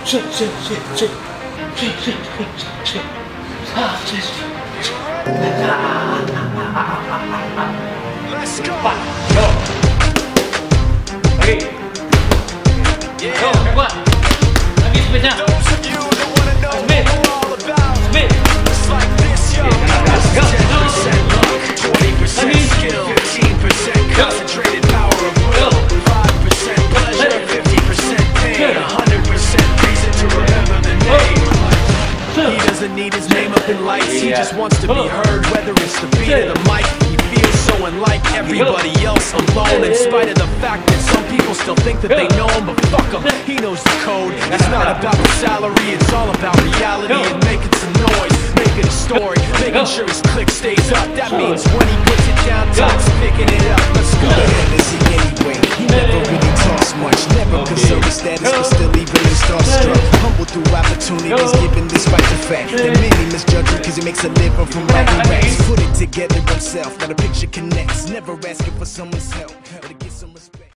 shit, shit, shit, shit, shit, shit, shit, shit, ah, shit, shit. Let's go. Go. Okay. Go, keluar. Lagi speednya. Those of you that want to know Speed. what we're all about. Speed. It's like this, yo. Go. 10% luck, 20% skill, 15% concentrated power of will, 5% pleasure, 50% pain, 100% reason to remember the name. He doesn't need his name up in lights, he just wants to be heard, whether it's the beat of the mic. He feels so unlike everybody else, alone, in spite of the fact that some people still think that they know him, but fuck him, he knows the code. It's not about the salary, it's all about reality and making some noise, making a story, making sure his click stays up. That means when he puts it down, Todd's picking it up. Let's go. Fantasy anyway. He never really talks much, never concerned with status, but still even in starstruck. Humble through opportunities, given despite the fact that many misjudge him because he makes a living from writing raps. Put it together himself, now the picture connects. Never asking for someone's help, but to get some respect.